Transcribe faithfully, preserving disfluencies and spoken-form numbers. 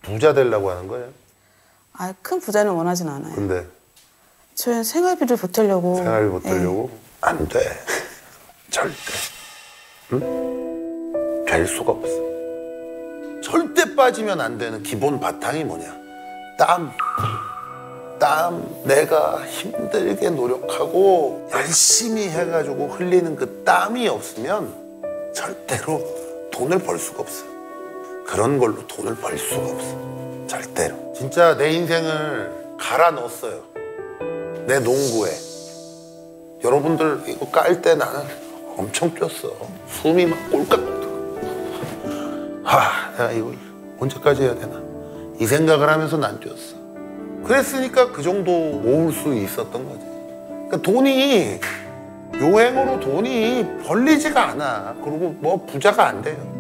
부자 되려고 하는 거예요? 아, 큰 부자는 원하진 않아요. 근데? 저희는 생활비를 보태려고. 생활비 보태려고? 예. 안 돼. 절대. 응? 될 수가 없어. 절대 빠지면 안 되는 기본 바탕이 뭐냐? 땀. 땀. 내가 힘들게 노력하고 열심히 해가지고 흘리는 그 땀이 없으면 절대로 돈을 벌 수가 없어. 그런 걸로 돈을 벌 수가 없어. 절대로. 진짜 내 인생을 갈아 넣었어요. 내 농구에. 여러분들 이거 깔 때 나는 엄청 뛰었어. 숨이 막 꼴깍꼴깍. 하, 내가 이걸 언제까지 해야 되나? 이 생각을 하면서 난 뛰었어. 그랬으니까 그 정도 모을 수 있었던 거지. 그러니까 돈이, 요행으로 돈이 벌리지가 않아. 그리고 뭐 부자가 안 돼요.